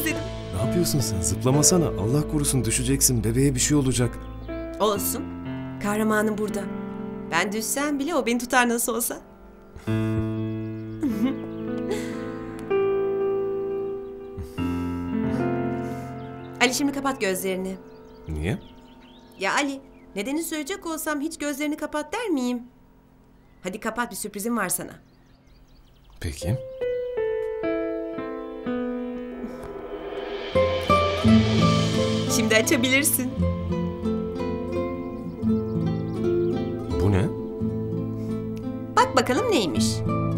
istedim. Ne yapıyorsun sen? Zıplamasana. Allah korusun düşeceksin. Bebeğe bir şey olacak. Olsun. Kahramanım burada. Ben düşsem bile o beni tutar nasıl olsa. Ali şimdi kapat gözlerini. Niye? Ya Ali, nedeni söyleyecek olsam hiç gözlerini kapat der miyim? Hadi kapat, bir sürprizim var sana. Peki. Şimdi açabilirsin. Bu ne? Bak bakalım neymiş.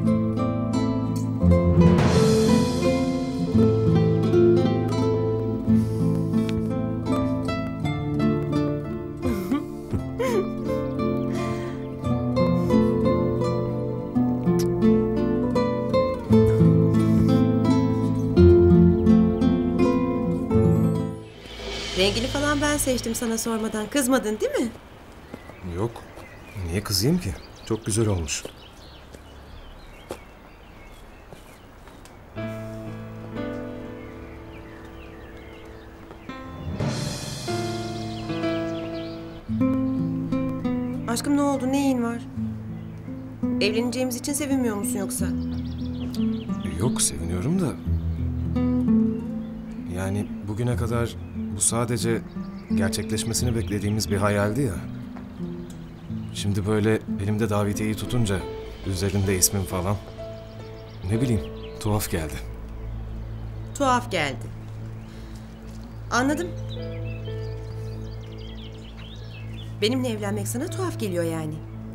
Rengini falan ben seçtim sana sormadan. Kızmadın değil mi? Yok. Niye kızayım ki? Çok güzel olmuş. Aşkım ne oldu? Neyin var? Evleneceğimiz için sevinmiyor musun yoksa? Yok, seviniyorum da. Yani bugüne kadar bu sadece gerçekleşmesini beklediğimiz bir hayaldi ya. Şimdi böyle elimde davetiyeyi tutunca üzerinde ismim falan. Ne bileyim, tuhaf geldi. Tuhaf geldi. Anladım. Benimle evlenmek sana tuhaf geliyor yani.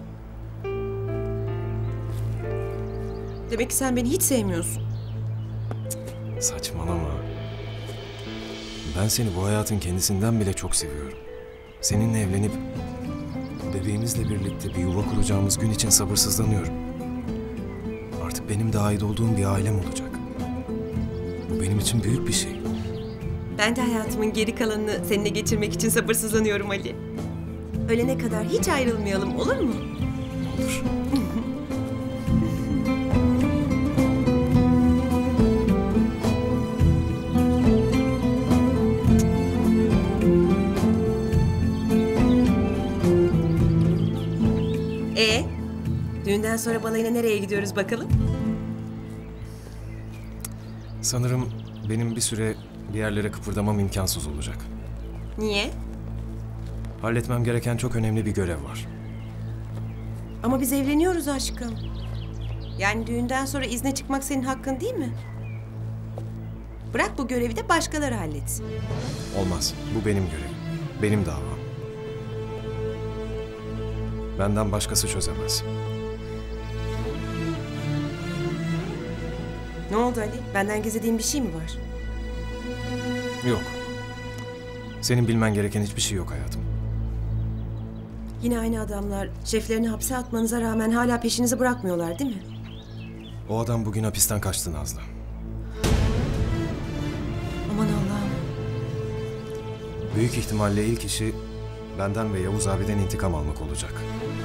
Demek ki sen beni hiç sevmiyorsun. Saçmalama. Ben seni bu hayatın kendisinden bile çok seviyorum. Seninle evlenip bebeğimizle birlikte bir yuva kuracağımız gün için sabırsızlanıyorum. Artık benim de ait olduğum bir ailem olacak. Bu benim için büyük bir şey. Ben de hayatımın geri kalanını seninle geçirmek için sabırsızlanıyorum Ali. Ölene kadar hiç ayrılmayalım, olur mu? Olur. Düğünden sonra balayına nereye gidiyoruz bakalım? Sanırım benim bir süre bir yerlere kıpırdamam imkansız olacak. Niye? Halletmem gereken çok önemli bir görev var. Ama biz evleniyoruz aşkım. Yani düğünden sonra izne çıkmak senin hakkın değil mi? Bırak bu görevi de başkaları halletsin. Olmaz. Bu benim görevim. Benim davam. Benden başkası çözemez. Ne oldu Ali? Benden gizlediğin bir şey mi var? Yok. Senin bilmen gereken hiçbir şey yok hayatım. Yine aynı adamlar şeflerini hapse atmanıza rağmen hala peşinizi bırakmıyorlar değil mi? O adam bugün hapisten kaçtı Nazlı. Aman Allah'ım. Büyük ihtimalle ilk işi benden ve Yavuz abiden intikam almak olacak.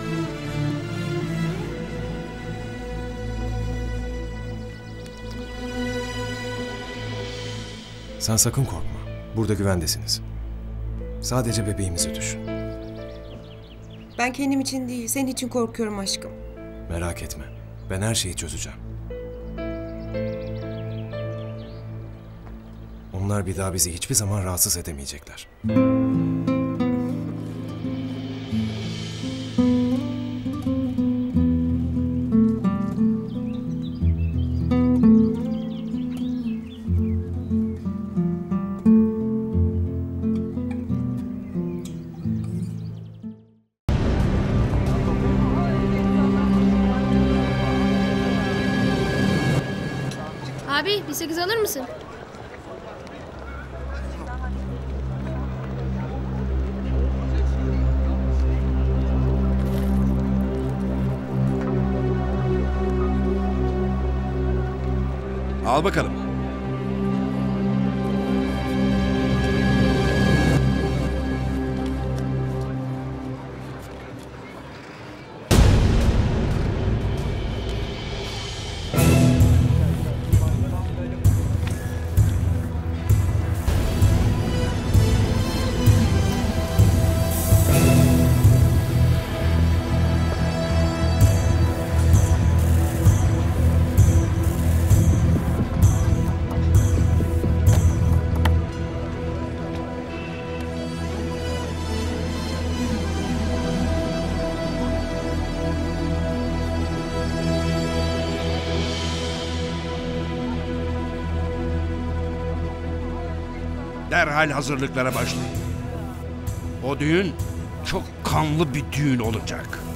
Sen sakın korkma. Burada güvendesiniz. Sadece bebeğimizi düşün. Ben kendim için değil, senin için korkuyorum aşkım. Merak etme. Ben her şeyi çözeceğim. Onlar bir daha bizi hiçbir zaman rahatsız edemeyecekler. Abi bir sakız alır mısın? Al bakalım. Derhal hazırlıklara başlayın. O düğün çok kanlı bir düğün olacak.